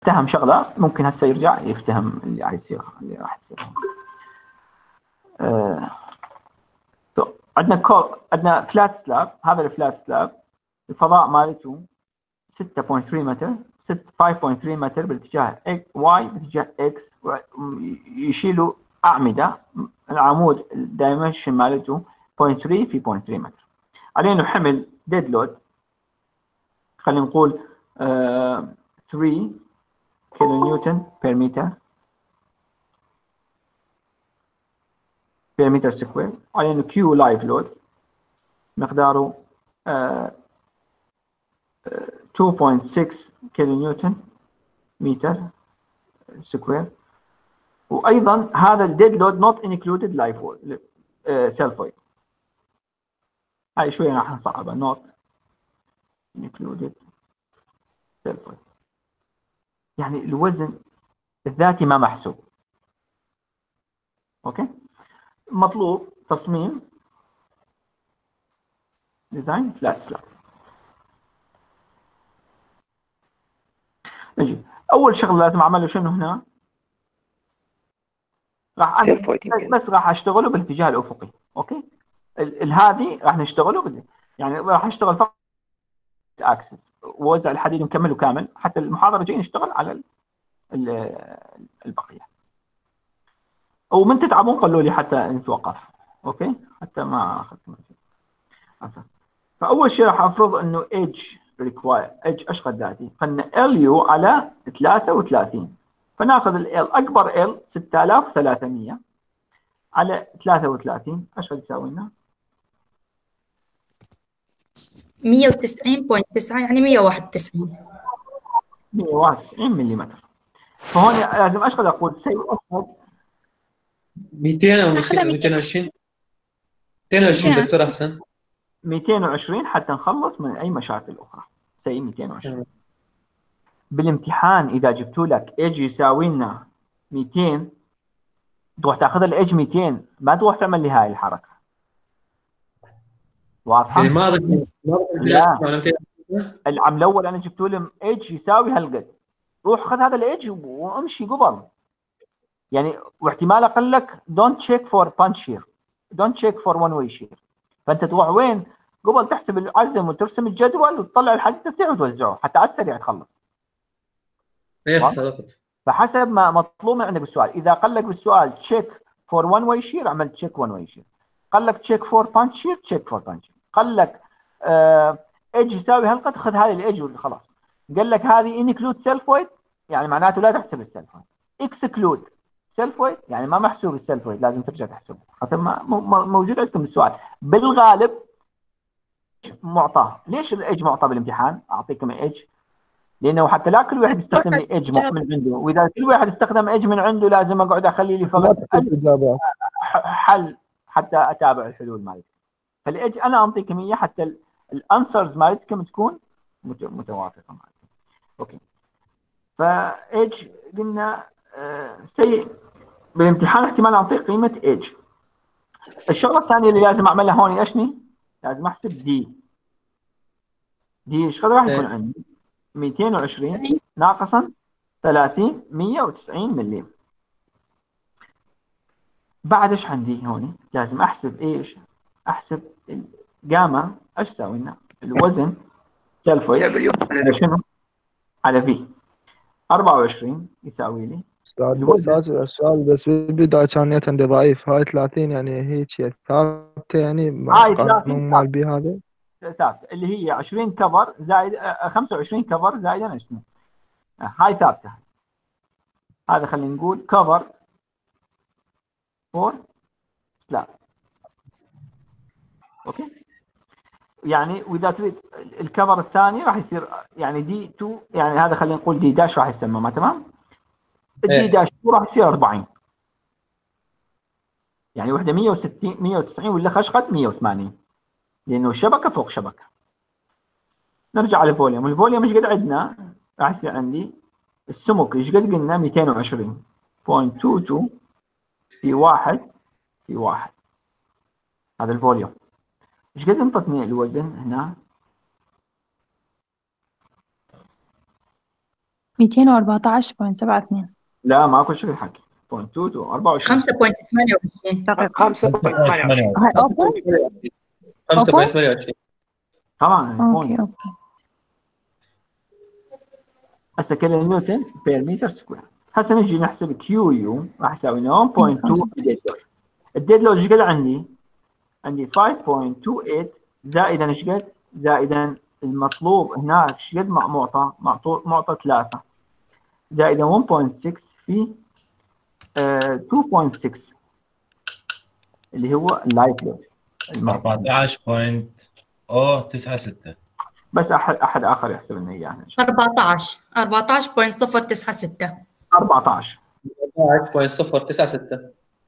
افتهم شغله ممكن هسه يرجع يفتهم اللي يصير اللي راح يصير. عندنا فلات سلاب. هذا الفلات سلاب الفضاء مالته 6.3 متر 5.3 متر بالاتجاه واي باتجاه اكس، يشيلوا اعمده. العمود الدايمنشن مالته 0.3 في 0.3 متر. علينا حمل ديد لود خلينا نقول 3 كيلو نيوتن بير متر سكوير. علينا كيو لايف لود مقداره 2.6 كيلو نيوتن متر سكوير. وايضا هذا الديد لود نوت انكلودد لايف سيلفويد. هاي شويه راح نصعبها. نوت انكلودد سيلفويد يعني الوزن الذاتي ما محسوب. اوكي. مطلوب تصميم ديزاين فلات سلاب. نجي اول شغله لازم اعمله شنو هنا؟ راح بس راح اشتغله بالاتجاه الافقي. اوكي. هذه راح نشتغله يعني راح اشتغل فقط اكسس ووزع الحديد ونكمله كامل. حتى المحاضره جاي نشتغل على البقيه. ومن تتعبون قالوا لي حتى نتوقف. اوكي حتى ما اخذت مثلا. فاول شيء راح افرض انه ايدج ريكواير ايدج اشغل ذاتي. قلنا ال يو على 33. فناخذ ال اكبر ال 6300 على 33 ايش قد يساوي لنا؟ 190.9 يعني 191 ملم. فهون لازم اشغل اقول سيء اشغل 200 او 220 220 دكتور احسن 220 حتى نخلص من اي مشاكل اخرى. سيء 220. بالامتحان اذا جبتوا لك ايج يساوي لنا 200 تروح تاخذ الايج 200 ما تروح تعمل لي هاي الحركه. واضحه؟ ما لا العام الاول انا جبت لهم ايج يساوي هالقد. روح خذ هذا الايج وامشي قبل يعني. واحتمال اقول لك دونت تشيك فور بانش شير دونت تشيك فور ون واي شير. فانت تروح وين؟ قبل تحسب العزم وترسم الجدول وتطلع الحديد تسريع وتوزعه حتى على السريع تخلص. فحسب ما مطلوب من عندك بالسؤال. اذا قال لك بالسؤال تشيك فور ون واي شير عمل تشيك ون واي شير. قال لك تشيك فور بانش شير تشيك فور بانش. قال لك ايدج يساوي هالقد خذ هذه الايدج وخلاص. قال لك هذه انكلود سيلف ويت يعني معناته لا تحسب السيلف ويت. اكسكلود سيلف ويت يعني ما محسوب السيلف ويت لازم ترجع تحسبه حسب ما موجود عندكم بالسؤال. بالغالب معطاه. ليش الايدج معطى بالامتحان؟ اعطيكم ايدج لانه حتى لا كل واحد يستخدم لي ايدج من عنده. واذا كل واحد استخدم ايدج من عنده لازم اقعد اخلي لي فقط حل حتى اتابع الحلول مالتي. فالايدج انا اعطيكم اياه حتى الانسرز مالتكم تكون متوافقه معكم. اوكي. فايدج قلنا سيء بالامتحان احتمال اعطيه قيمه ايدج. الشغله الثانيه اللي لازم اعملها هون اشني؟ لازم احسب دي ايش قد راح يكون عندي؟ 220 ناقصا 30 190 ملم. بعد ايش عندي هون؟ لازم احسب ايش؟ احسب الجاما ايش تساوي لنا؟ الوزن سيلفويد على شنو؟ على في 24 يساوي لي استاذ السؤال بس بالبدايه كان عندي ضعيف. هاي 30 يعني هيك ثابته يعني هاي قانون مال بي هذا ثابته اللي هي 20 كفر زائد 25 كفر زائدا اسمه هاي ثابته. هذا خلينا نقول كفر فور سلاب. اوكي. يعني واذا تريد الكفر الثاني راح يصير يعني دي 2 يعني هذا خلينا نقول دي داش راح يسمى ما تمام. الدي داش 2 راح يصير 40 يعني وحده 160 190 ولا خشقت 180 لانه شبكه فوق شبكه. نرجع على الفوليوم. الفوليوم ايش قد عندنا؟ راح يصير عندي السمك ايش قد قلنا 220.22 في 1 في 1. هذا الفوليوم. ايش قد انطتني الوزن هنا؟ 214.72. لا ماكو شغل حكي 0.22 24 5.28 دقيقة. 5.28. هاي أوبن؟ 5.28. طبعا أوكي point. أوكي. هسه كيلو نيوتن بير متر سكوير. هسه نجي نحسب كيو يو راح يساوي 1.2 ديد لود. الديد لود ايش قد عندي؟ عندي 5.28 زائدا ايش قد؟ زائدا المطلوب هناك ايش قد معطى 3 زائدا 1.6 في 2.6 اللي هو اللايت لود 14.096. بس احد اخر يحسب لنا اياه 14.096. 14 14.096.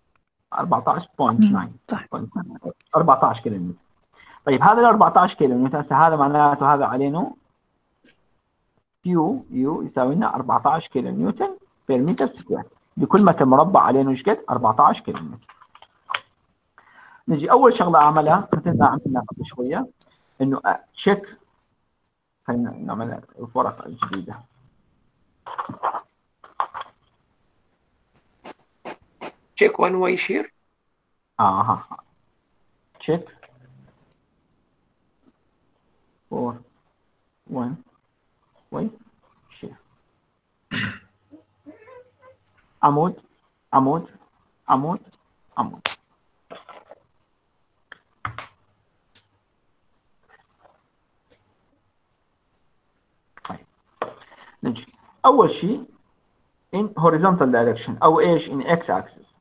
14.9 صح. 14 كيلو نيوتن. طيب هذا ال 14 كيلو نيوتن هسه هذا معناته هذا علينا كيو يو يساوي لنا 14 كيلو نيوتن بير متر سكوير. لكل متر مربع علينا ايش قد؟ 14 كيلو نيوتن. نجي اول شغله اعملها مثل ما عملنا قبل شويه انه تشيك. خلينا نعمل ورقه جديده. check one way shear. check for one way shear. عمود عمود عمود عمود. طيب نجي اول شيء in horizontal direction او ايش in x axis.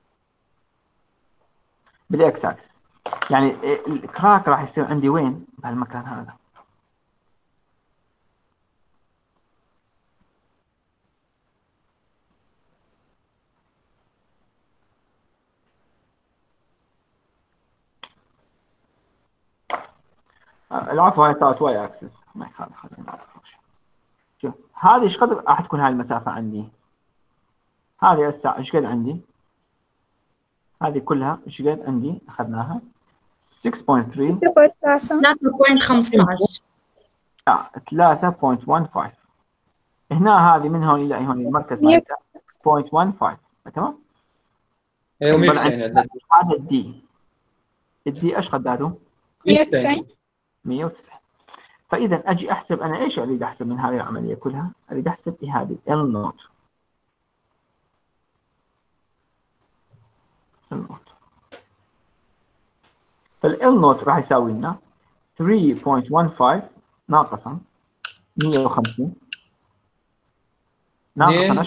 بالاكس اكسس يعني الكراك راح يصير عندي وين؟ بهالمكان هذا. العفو هاي صارت واي اكسس ما يخالف. خلينا شوف هذه ايش قدر راح تكون هاي المسافه عندي؟ هذه هسه ايش قد عندي؟ هذه كلها ايش قد عندي؟ اخذناها 6.3 3.15 3.15. هنا هذه من هون الى هون المركز مالتها 0.15 تمام؟ ايوه 190. هذا الدي ايش قداته؟ 190. 190. فاذا اجي احسب انا ايش اريد احسب من هذه العمليه كلها؟ اريد احسب هذه ال نوت. فال نوت راح يساوي لنا 3.15 ناقصا 150 ناقصا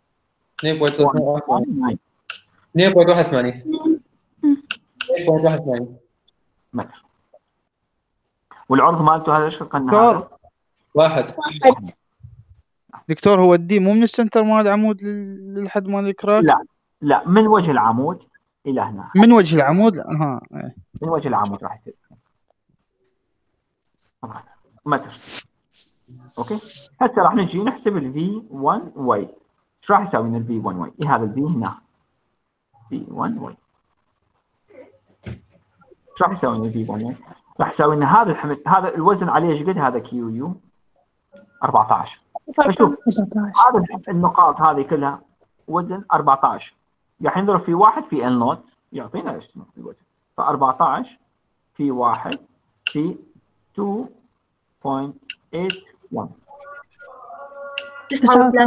2.81 متر. والعرض مالته هذا ايش قلنا؟ هذا واحد. دكتور هو الدي مو من السنتر مال العمود للحد مال الكراك؟ لا من وجه العمود الى هنا. من وجه العمود من وجه العمود راح يصير متر. اوكي هسه راح نجي نحسب ال V1 واي. ايش راح يساوي لنا ال V1 واي؟ هذا ال V هنا V1 واي. ايش راح يساوي لنا ال V1 واي؟ راح يساوي لنا هذا الحمل هذا الوزن عليه ايش قد؟ هذا كيو يو 14. فشوف هذا النقاط هذه كلها وزن 14 راح نضرب في واحد في ال نوت يعطينا اسمه الوزن. ف 14 في 1 في 2.81 39.34.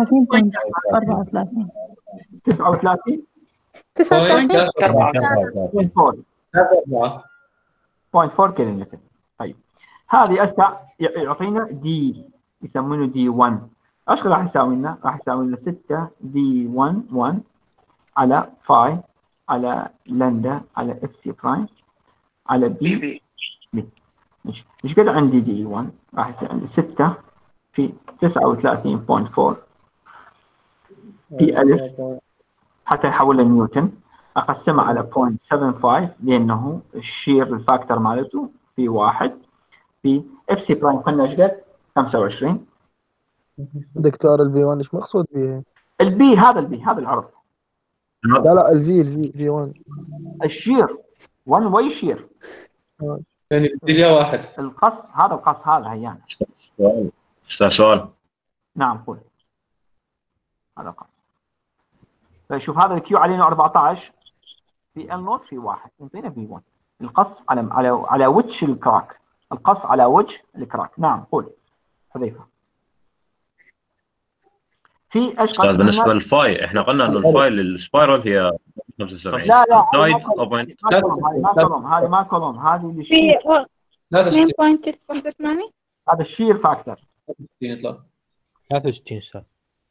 39 0.4 كيلو نيوتن. طيب هذه هسه يعطينا دي يسمونه دي 1. ايش راح يساوي لنا؟ راح يساوي لنا 6 دي 1 على فاي على لندا على اف سي برايم على بي. ايش قد عندي دي 1؟ راح يصير عندي 6 في 39.4 في ألف حتى يحول لنيوتن. اقسمها على 0.75 لانه الشير الفاكتور مالته في 1 في اف سي برايم قلنا ايش قد؟ 25. دكتور الفي 1 ايش مقصود به؟ البي هذا العرض. لا الفي 1 الشير 1 واي شير يعني اتجاه واحد. القص هذا هيان. سؤال. نعم قول. هذا القص. فشوف هذا الكيو علينا 14 في ال نوت في 1 يعطينا في 1. القص على وجه الكراك. القص على وجه الكراك. نعم قول حذيفه. في اشقد بالنسبه للفاي احنا قلنا انه الفاي السبايرال هي 75. لا هذه ما كولوم هذه الشير. هذا 2.81 هذا الشير فاكتور. 63 استاذ.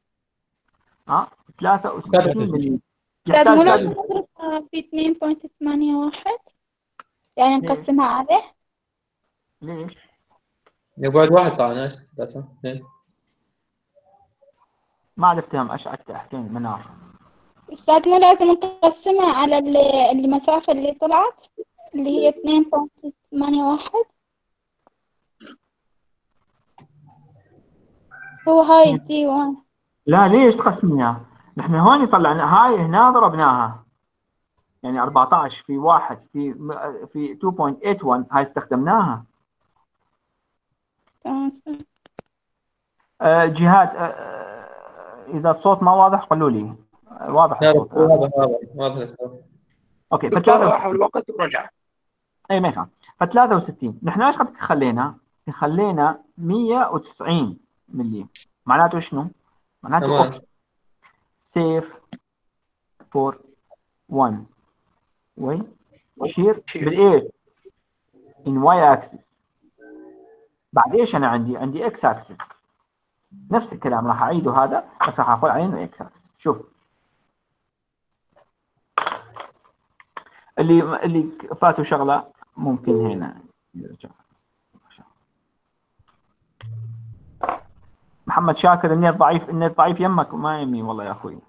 63 ملي. استاذ مو لازم نضربها في 2.81 يعني نقسمها عليه. ليش؟ يقعد واحد طبعا. ايش 3 ما عاد افتهم ايش حكينا منار. استاذ مو لازم نقسمها على المسافة اللي طلعت اللي هي 2.81. هو هاي دي 1. لا ليش تقسميها؟ نحن هون طلعنا هاي هنا ضربناها يعني 14 في 1 في 2.81 هاي استخدمناها. جهاد اذا الصوت ما واضح قولوا لي. واضح الصوت. واضح. اوكي راح الوقت ورجع. اي ما يخالف. ف 63 نحن ايش قد خلينا 190 ملي. معناته شنو؟ معناته سيف فور 1 وي شير بالايش؟ ان واي اكسس. بعد ايش انا عندي اكس اكسس. نفس الكلام راح اعيده هذا بس راح اقول عليه انه اكس اكسس. شوف اللي فاتوا شغله ممكن هنا يرجع. محمد شاكر النت ضعيف يمك ما يمي والله يا اخوي.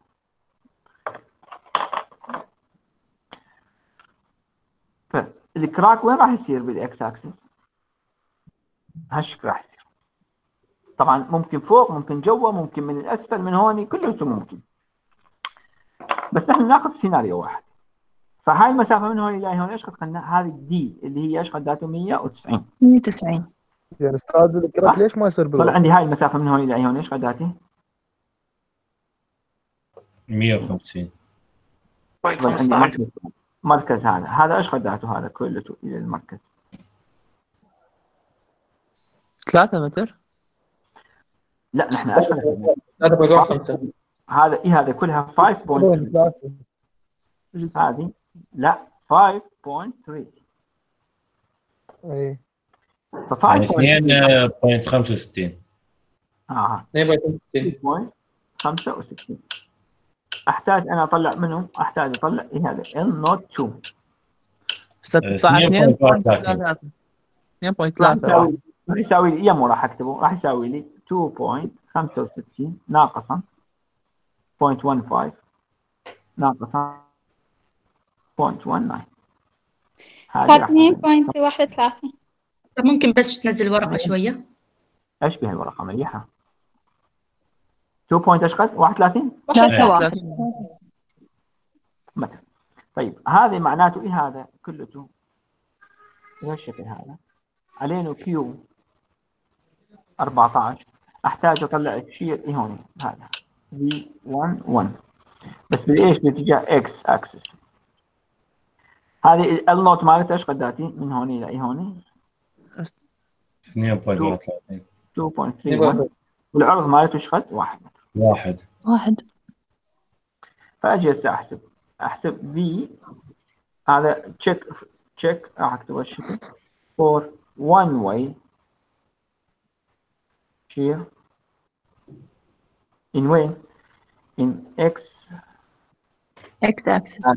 فالكراك وين راح يصير بالاكس اكسس؟ هالشكل راح يصير. طبعا ممكن فوق ممكن جوا ممكن من الاسفل من هون كله ممكن. بس نحن ناخذ سيناريو واحد. فهاي المسافه من هون الى هون ايش قد قلنا؟ هذه دي اللي هي ايش قداته 190. يعني استاذ الكراك ليش ما يصير طلع عندي هاي المسافه من هون الى هون ايش قداتي؟ 150. عندي مركز هذا ايش قداته هذا كله الى المركز؟ 3 متر. لا نحن ايش قداتنا؟ 3.5. هذا كلها 5.3. هذه لا 5.3. اي يعني 2.65. 2.65. احتاج انا اطلع منه اطلع هذا ال نوت 2. استطاع 2.3 راح يساوي لي يمو راح اكتبه راح يساوي لي 2.65 ناقصا 0.15 ناقصا 0.19. هذا 2.31. ممكن بس تنزل الورقة شوية. ايش بها الورقه مليحه. 2 ايش قد 31 مثلا. طيب هذه معناته ايه؟ هذا كله بهالشكل هذا علينا كيو 14. احتاج اطلع الشير ايه هون هذا في 1 بس بالايش؟ باتجاه اكس اكسس. هذه النوت مالتها ايش قداتي من هون الى ايه هون؟ 2.31 والعرض مالته ايش قد؟ 1 متر. فاجي هسه احسب في هذا تشيك راح اكتب هالشكل فور 1 واي shear in وين؟ in x axis.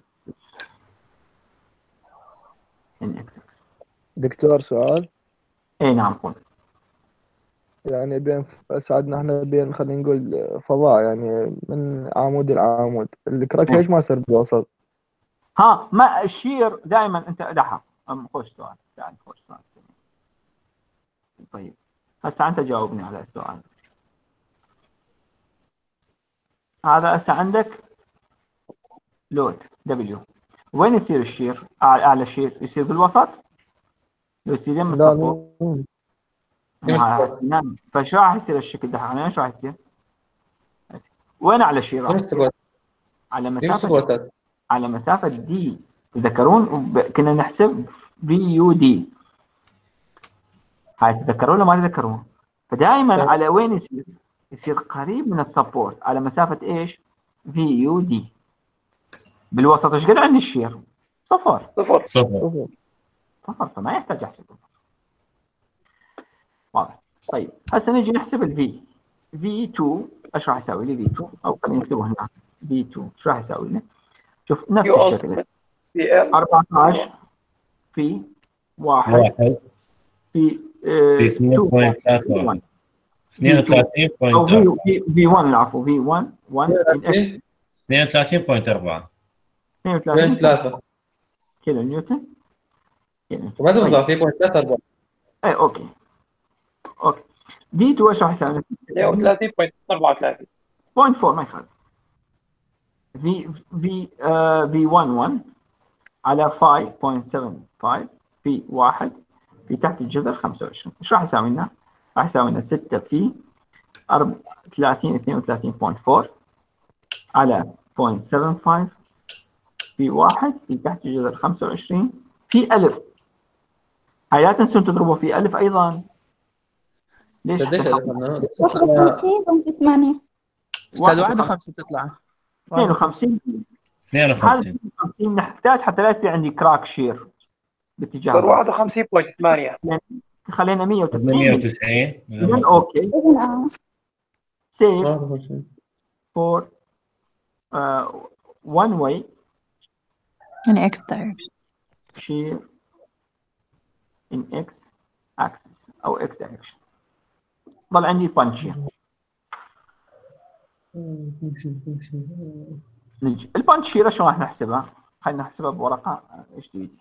in x axis. دكتور سؤال. اي نعم قول. يعني بين ساعدنا احنا بين خلينا نقول فضاء يعني من عمود العمود الكراك ليش ما يصير بالوسط؟ ما الشير دائما انت لحظه خوش سؤال. طيب هسه انت جاوبني على السؤال هذا. هسه عندك لود دبليو وين يصير الشير؟ اعلى شير يصير بالوسط؟ يصير يم السطح. نعم. فشو راح يصير الشكل ده؟ ايش راح يصير؟ وين على شير؟ خمس سكوات. على خمس مسافة سكواتات. على مسافة دي. تذكرون كنا نحسب في يو دي، هاي تذكرون ولا ما تذكرون؟ فدائما على وين يصير؟ يصير قريب من السبورت على مسافة ايش؟ في يو دي. بالوسط ايش قد عندي الشير؟ صفر. فما يحتاج احسب. واضح. طيب هسه نجي نحسب الفي. في 2 ايش راح يساوي لي؟ في 2 او خلينا نكتبه هنا. في 2 ايش راح يساوي لنا؟ شوف نفس الشكل 14 في 1 في 2.3 او في 1 العفو في 1 32.4 2.3 كيلو نيوتن. وما تنضع في 0.34. اي اوكي دي 2 ايش راح يساوي؟ 32.34 0.4 ما يخالف. في 1 على 5.75 في 1 في تحت الجذر 25. ايش راح يساوي لنا؟ راح يساوي لنا 6 في 32.4 على 0.75 في 1 في تحت الجذر 25 في 1000. هاي لا تنسون تضربوا في 1000 ايضا. ليش؟ قديش 51.8 استاذ 51 تطلع 52 نحتاج حتى لا يصير عندي كراك شير باتجاه 51.8 خلينا 190. 190 اوكي سيف فور one way in X direction shear in X axis أو X direction. ضل عندي punch shear. نجي البانش شير شلون راح نحسبها؟ خلينا نحسبها بورقة جديدة.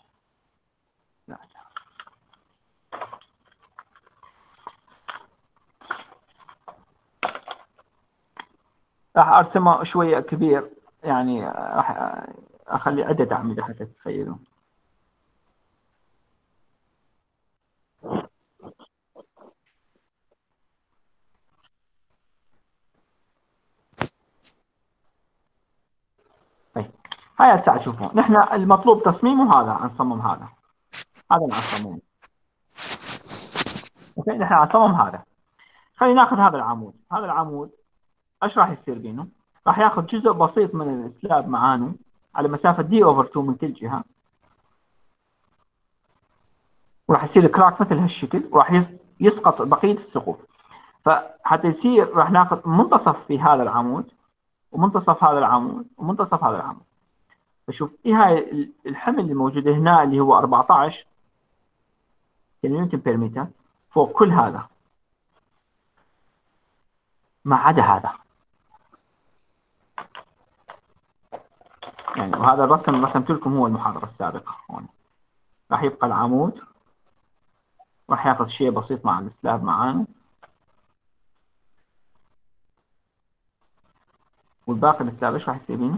راح ارسمه شويه كبير، يعني راح اخلي عده اعمده حتى تتخيلوا. طيب هاي هسه تشوفون نحن المطلوب تصميمه هذا، نصمم هذا اللي نصممه. اوكي نحن نصمم هذا. خلينا ناخذ هذا العمود ايش راح يصير بينه؟ راح ياخذ جزء بسيط من السلاب معانه على مسافه دي اوفر 2 من كل جهه، وراح يصير كراك مثل هالشكل، وراح يسقط بقيه السقوف. فحتى يصير راح ناخذ منتصف في هذا العمود ومنتصف هذا العمود ومنتصف هذا العمود. فشوف ايه هاي الحمل اللي موجود هنا اللي هو 14 نيوتن بير متر فوق كل هذا ما عدا هذا. يعني وهذا الرسم رسمت لكم هو المحاضرة السابقة. هون راح يبقى العمود، راح ياخذ شيء بسيط مع السلاب معانا، والباقي السلاب ايش راح يصير بينه؟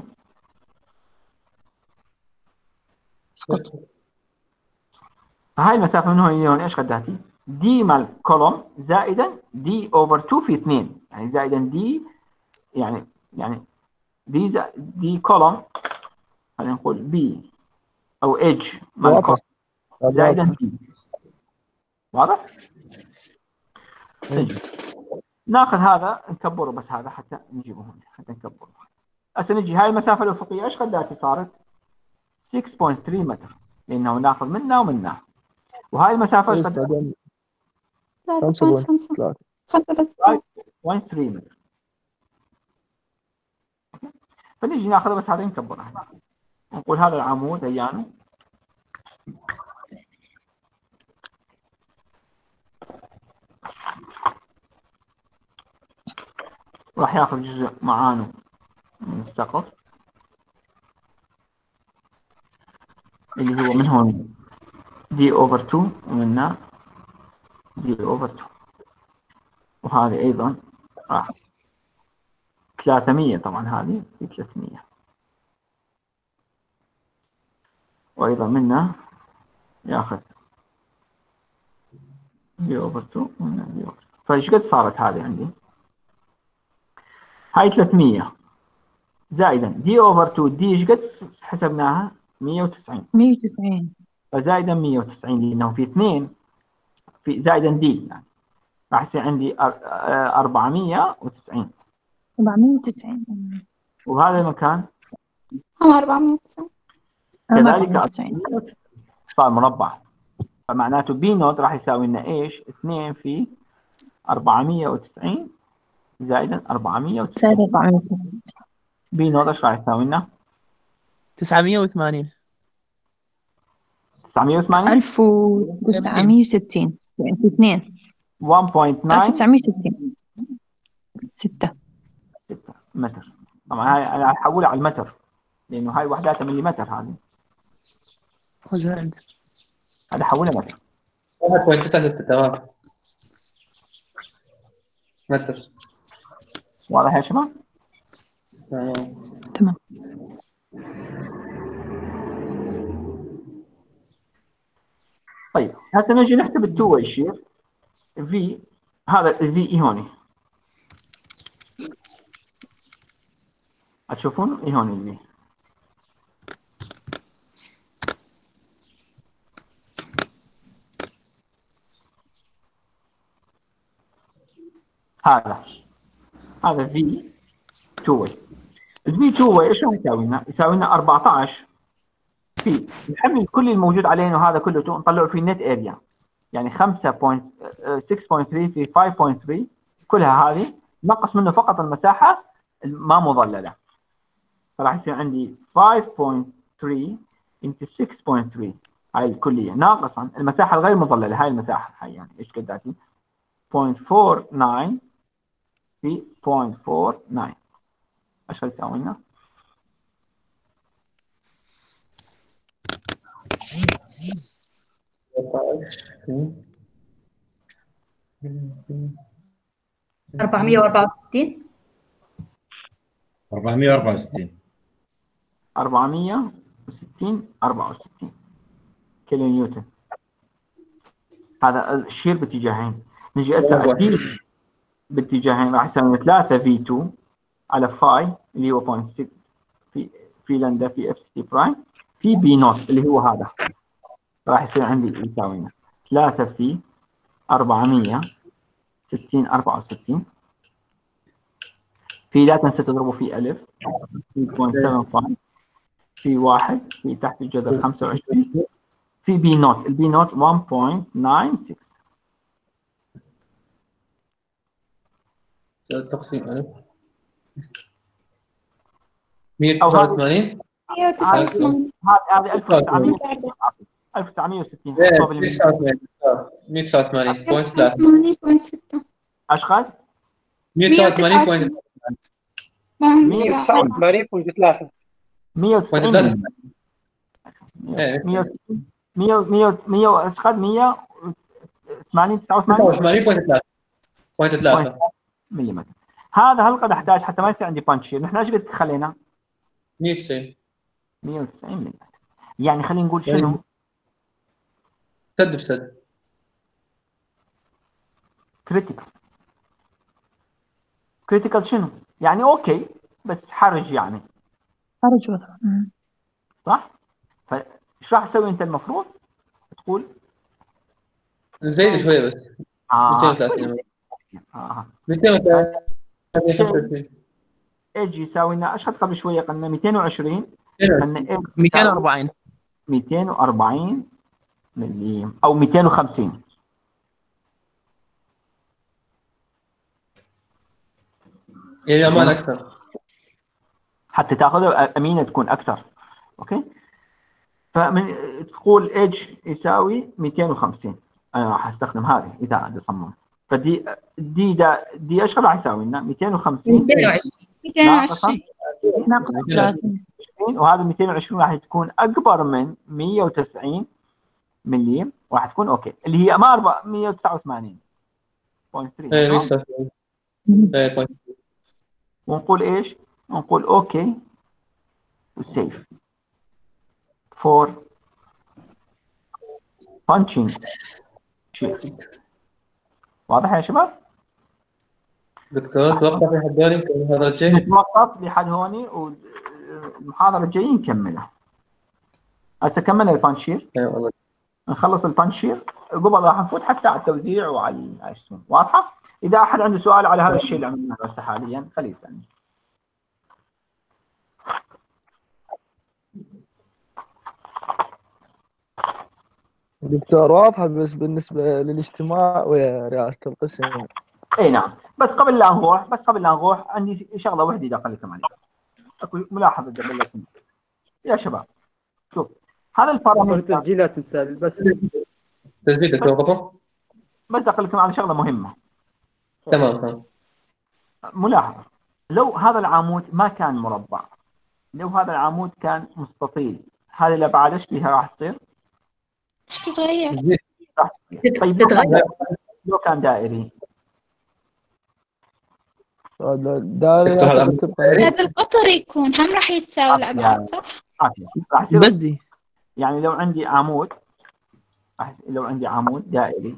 فهاي المسافة من هون لهون ايش قداتي؟ دي مال كولوم زائدا دي اوفر 2 في 2، يعني زائدا دي يعني دي كولوم، خلينا نقول بي او ايدج مال كولوم زائدا دي. واضح؟ نجي ناخذ هذا نكبره، بس هذا حتى نجيبه هون حتى نكبره. هسه نجي هاي المسافة الأفقية ايش قداتي صارت؟ 6.3 متر، لأنه ناخذ منا ومنا. وهاي المسافة ايش قداتي؟ 3.5 5.3 متر. فنجي ناخذ بس هذا نكبره، نقول هذا العمود هيانه راح ياخذ جزء معانه من السقف اللي هو من هون دي اوفر 2 ومنها دي اوفر 2، وهذه ايضا راح 300 طبعا هذه في 300، وايضا منها ياخذ دي اوفر 2 ومنها دي اوفر 2. فايش قد صارت هذه عندي؟ هاي 300 زائدا دي اوفر 2. دي ايش قد حسبناها؟ 190. 190 فزائدا 190 لانه في 2 في زائدا دي يعني راح يصير عندي 490. 490 وهذا المكان هم 490. كذلك 490 صار مربع. فمعناته بي نوت راح يساوي لنا ايش؟ 2 في 490 زائدا 490. زائد 490 بي نوت ايش راح يساوي لنا؟ 980 980 1960 يعني 2 1.9 1960 6 متر. طبعا هاي انا احولها على المتر لانه هاي وحداتها مليمتر. هذه هذا حولها متر. 1.96 تمام متر. واضح يا شباب؟ تمام. طيب هسه نجي نحسب التو واي شير. في هذا الفي هون هتشوفون هون الفي هذا في تو واي. الفي تو واي ايش راح يساوي لنا؟ يساوي لنا 14 في نحمل كل الموجود عليه وهذا كله نطلعه في النت اريا يعني 5.6.3 في 5.3 كلها هذه نقص منه فقط المساحه ما مظلله. فراح يصير عندي 5.3 into 6.3 هاي الكليه ناقصا المساحه الغير مظلله. هاي المساحه هاي يعني ايش قداتي؟ 0.49 في 0.49 ايش يساوي لنا؟ أربعمية وأربعة وستين 464 كيلو نيوتن. هذا الشير باتجاهين. نجي هسه الدي باتجاهين راح يساوي 3 في 2 على فاي اللي هو 0.6 في لندا في اف سي برايم في بي نوت اللي هو هذا راح يصير عندي يساوي لنا 3 في 460 64 في لا تنسى تضربه في ألف في 0.75 في 1 في تحت الجذر 25 في بي نوت. البي نوت 1.96 تقسيم ألف 189 189 هذه 1960 189.3 ايش قال؟ 189.3 189.3 190 100 ايش قال 180 89.3 ملم. هذا هل قد احتاج حتى ما يصير عندي بانش. نحن ايش قد خلينا؟ 190 ملم. يعني خلينا نقول شنو؟ سد كريتيكال شنو؟ يعني اوكي بس حرج يعني حرج وضع صح؟ فايش راح تسوي انت المفروض؟ تقول زيد شويه بس 230 230 ايج يساوي لنا ايش قبل شويه قلنا 220 قلنا 240 مليم او 250 يعني امان اكثر حتى تاخذها امينه تكون اكثر. اوكي فمن تقول ايج يساوي 250 انا راح استخدم هذه اذا صمم. فدي دي ايش راح يساوي لنا 250 220 ناقص 30 وهذا 220 راح تكون اكبر من 190 مليم راح تكون اوكي اللي هي ما 189.3 ونقول ايش؟ نقول اوكي وسيف فور بانشينج. واضح يا شباب؟ دكتور توقف في حد ثاني يمكن هذا الشيء. نتوقف لحد هوني والمحاضرة الجاية نكملها. هسه كملنا البانشير. والله نخلص البانشير قبل راح نفوت حتى على التوزيع وعلى الاسهم. واضحة؟ إذا أحد عنده سؤال على هذا الشيء اللي عملناه هسه حاليا خليه يسألني. دكتور واضحة بس بالنسبة للاجتماع ويا رئاسة القسم. اي نعم، بس قبل لا نروح عندي شغله واحده اذا اقول لكم عليها. اكو ملاحظه قبل لا تنسى يا شباب. شوف هذا البارامتر تسجيلات مثال بس تسجيل توقفه. بس اقول لكم على شغله مهمه. تمام. ملاحظه، لو هذا العمود ما كان مربع، لو هذا العمود كان مستطيل، هذه الابعاد ايش فيها راح تصير؟ تتغير. طيب تتغير. لو كان دائري، هذا القطر يكون هم راح يتساوي الأبعاد صح؟ راح يصير بس دي يعني لو عندي عمود دائري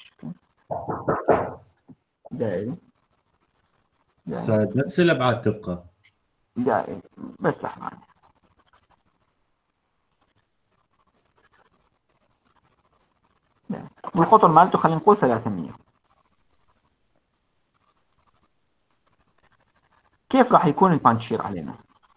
نفس الابعاد تبقى دائري. بس لحظه والقطر مالته خلينا نقول 300. كيف راح يكون البانشير علينا؟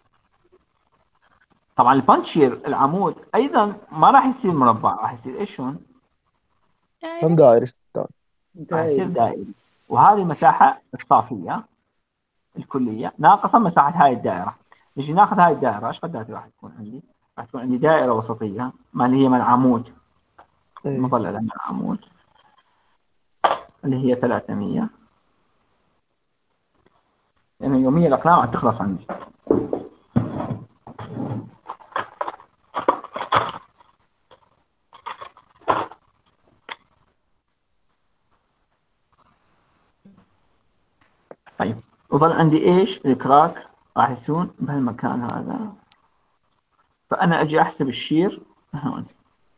طبعا البانشير العمود ايضا ما راح يصير مربع، راح يصير ايش شلون؟ دائري. راح يصير دائري. وهذه المساحه الصافيه الكليه ناقصه مساحه هاي الدائره. نجي ناخذ هاي الدائره، ايش قد راح تكون عندي؟ راح تكون عندي دائره وسطيه ما اللي هي من العمود المظلله من العمود اللي هي 300. يعني يوميا الاقلام عم تخلص عندي. طيب وظل عندي ايش؟ الكراك راح يكون بهالمكان هذا. فانا اجي احسب الشير هون.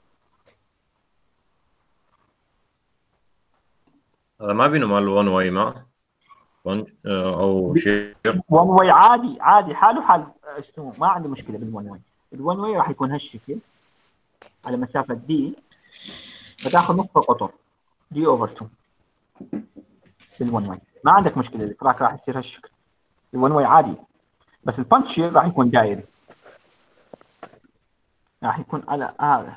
هذا ما بينه مال 1 واي ما او شير 1 واي عادي حاله حال ايش اسمه، ما عندي مشكله بال1 واي. ال1 واي راح يكون هالشكل على مسافه دي، فتاخذ نصف قطر دي اوفر 2 بال1 واي. ما عندك مشكله، الكراك راح يصير هالشكل. ال1 واي عادي، بس البانشير راح يكون دائري، راح يكون على هذا.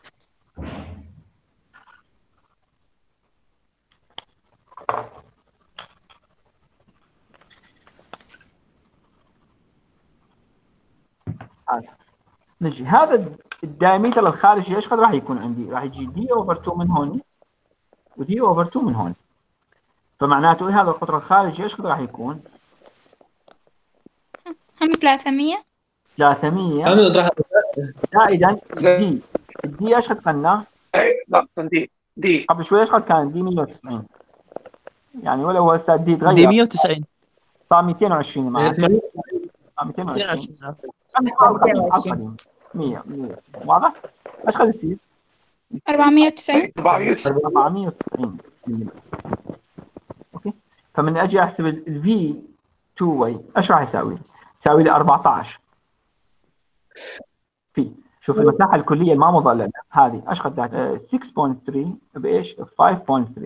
نجي هذا الدايمتر الخارجي ايش قد راح يكون عندي؟ راح يجي دي اوفر 2 من هون ودي اوفر 2 من هون. فمعناته هذا القطر الخارجي ايش قد راح يكون؟ هم 300 زائدا دي ايش قد قلنا؟ لا دي قبل شوي ايش قد كان؟ دي 190 يعني، ولا هو هسه دي تغير؟ دي 190 صار 220 معك. 220 100 واضح؟ ايش قد يصير؟ 490 اوكي. فمن اجي احسب الفي 2 واي ايش راح يساوي؟ يساوي لي 14 في شوف المساحه الكليه الما مظلله هذه ايش قد 6.3 بايش؟ 5.3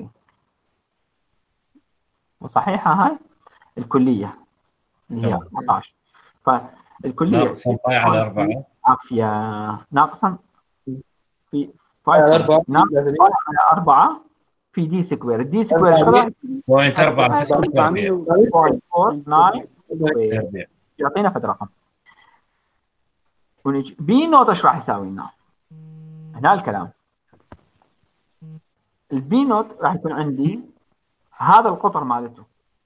وصحيحه هاي الكليه اللي هي 14. فالكليه ناقصا باي على 4 عافيه ناقصا في 5 على 4 في دي سكوير. الدي سكوير ايش قد؟ 0.4 يعطينا فد رقم. ونجي بي نوت ايش راح يساوي لنا؟ هنا الكلام. البي نوت راح يكون عندي هذا القطر مالته،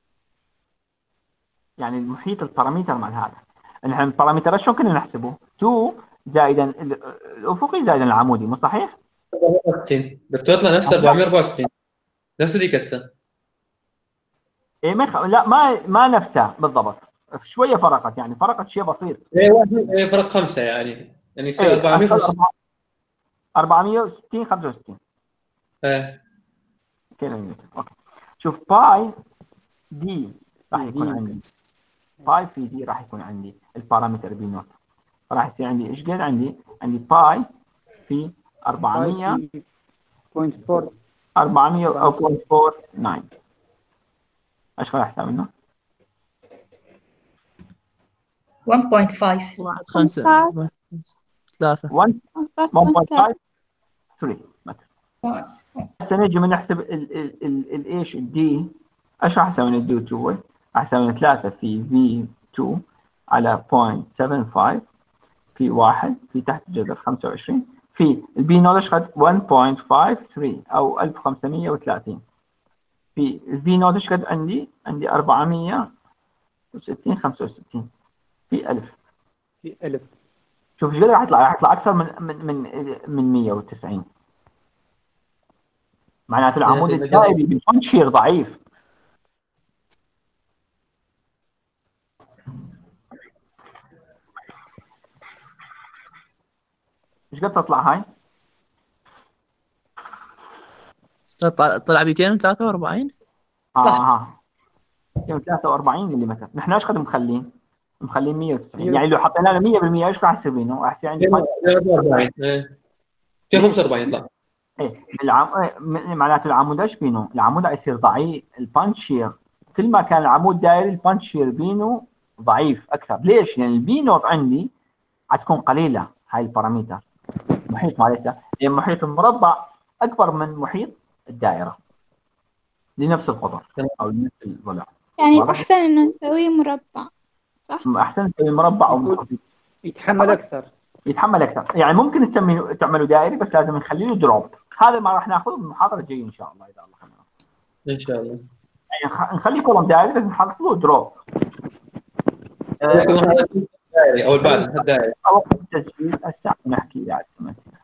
يعني المحيط البارامتر مال هذا. نحن البارامتر شلون كنا نحسبه؟ 2 زائدا الافقي زائدا العمودي، مو صحيح؟ 64 بدك تطلع نفس 464 نفس ذيك هسه. ايه لا ما نفسها بالضبط، شويه فرقت، يعني فرقت شيء بسيط. ايه فرق 5 يعني يصير 460 65 ايه كيلو نيوتن. اوكي شوف باي دي راح يكون عندي باي في دي راح يكون عندي البارامتر بي نوت، راح يصير عندي ايش قد عندي باي في 400 او 0.49. ايش راح يساوي لنا؟ 1.5. 5 3 1.53 متر. هسه نجي بنحسب الايش الدي. ايش راح اسوي الدي 2 هو؟ راح اسوي 3 في في 2 على 0.75 في 1 في تحت جذر 25 في البي نوت ايش قد 1.53 او 1530 في الفي نوت ايش قد عندي 460 65 في 1000 في 1000. شوف ايش قد راح يطلع اكثر من 190. معناته العمود الدائري بالفرونت شير ضعيف. ايش قد تطلع هاي؟ طلع 243. صح. 243 ملم. نحن ايش قد مخلين 190. يعني لو حطينا له 100% ايش راح يصير بينه؟ راح يصير عندي 44 45 يطلع. ايه معناته العمود ايش بينه؟ العمود راح يصير ضعيف. البانش شير كل ما كان العمود دايري البانش شير بينه ضعيف اكثر. ليش؟ لان البي نوت عندي حتكون قليله. هاي البارامتر محيط مالتها لان محيط المربع اكبر من محيط الدائره لنفس القطر او لنفس الضلع. يعني أحسن إنه نسويه مربع، صح؟ احسن نسوي مربع او مستطيل يتحمل اكثر. يعني ممكن تعملوا دائري بس لازم نخلي له دروب. هذا ما راح ناخذه بالمحاضره الجايه ان شاء الله اذا الله خلينا. ان شاء الله. يعني نخلي كولوم دائري بس نحط له دروب. دائري او بعد الدائري. او التسجيل هسه نحكي بعد 8 سنين.